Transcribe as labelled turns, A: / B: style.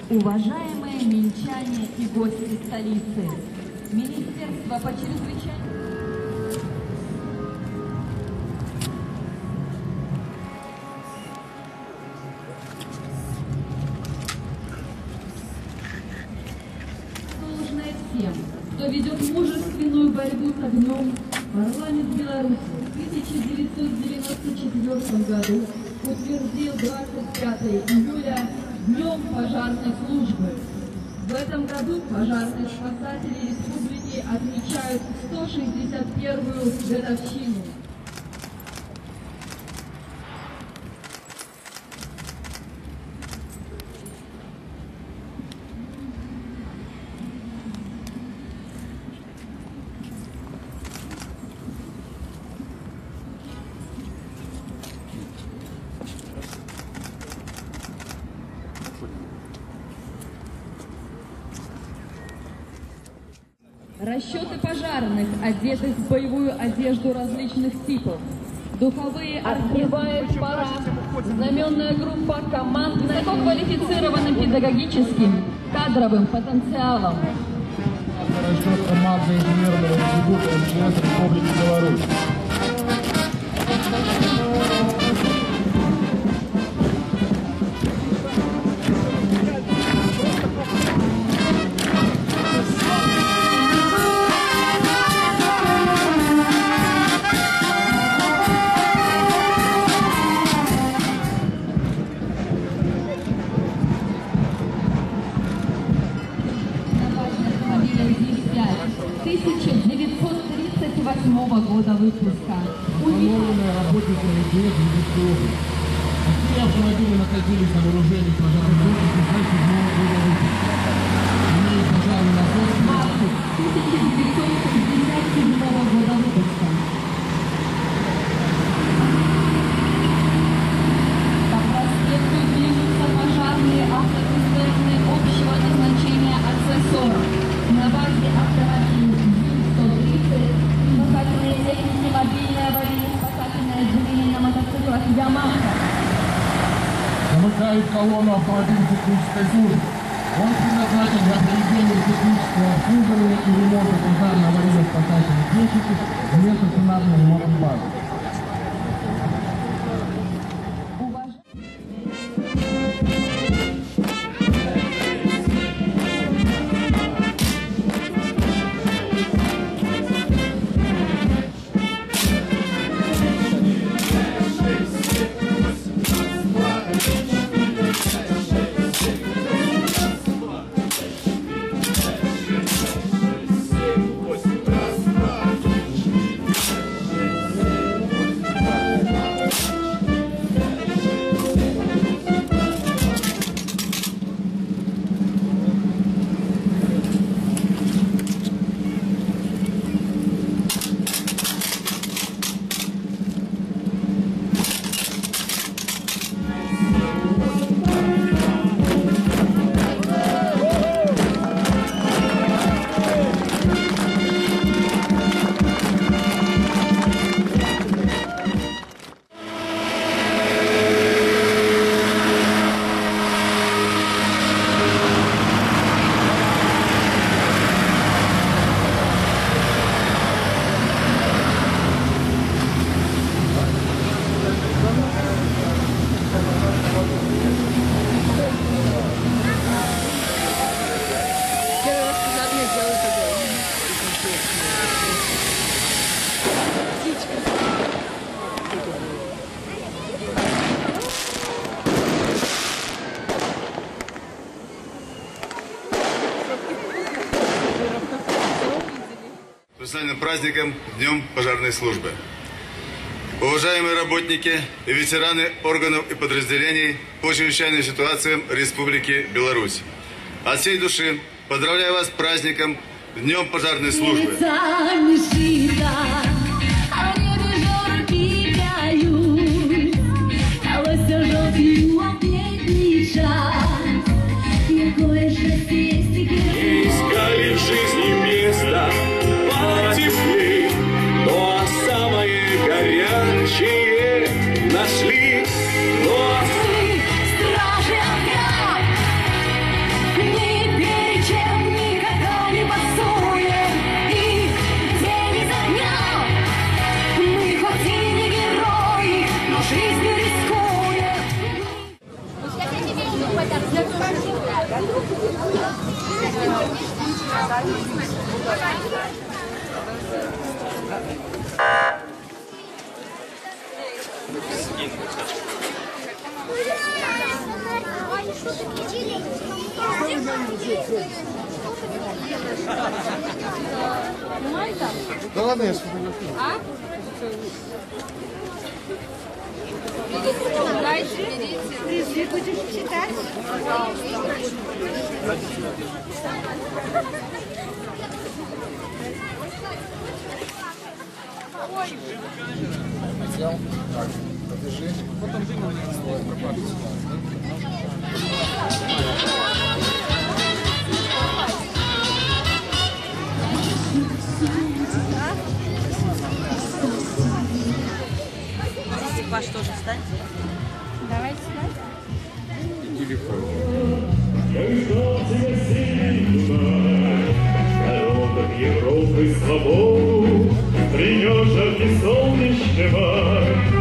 A: Уважаемые минчане и гости столицы, Министерство по чрезвычайным... Должное всем, кто ведет мужественную борьбу с огнем, парламент Беларуси в 1994 году утвердил 25 июля Днем пожарной службы. В этом году пожарные спасатели республики отмечают 161-ю годовщину. Расчеты пожарных, одетых в боевую одежду различных типов. Духовые открывает парад. Знаменная группа командная, высококвалифицированным педагогическим, кадровым потенциалом.
B: Расчет команды инженерного института МЧС Республики Беларусь.
A: Года выпуска.
B: Установленные работниками ГЭС Медицины. Все автомобили находились на вооружении пожарных служб 1967 года выпуска. Имеют пожарный насос
A: 1967 года выпуска. По проспекту движутся пожарные автоцистерны общего назначения АЦ-40 на базе автомобилей ЗИЛ-130, мобильное аварийно-спасательное отделение на мотоциклах «Ямаха».
B: замыкает колонну автомобилей технической службы. Он предназначен для проведения технического обслуживания и ремонта пожарно-аварийно-спасательной техники вместо стационарного ремонта базы.
C: Профессиональным праздником, Днем пожарной службы. Уважаемые работники и ветераны органов и подразделений по чрезвычайным ситуациям Республики Беларусь. От всей души поздравляю вас с праздником, Днем пожарной службы.
D: Искали в жизни место потеплей, но самое горячее нашли. Но
A: стражи огня,
B: Да ладно, я сфотографирую.
E: Дайте, берите. Ты будешь читать?
B: Взял. Так, подержи. Потом ты на меня слой пропадет сюда.
E: Ваш тоже встать. Давайте встать.
D: Европы свободу принес жаркий солнечный май.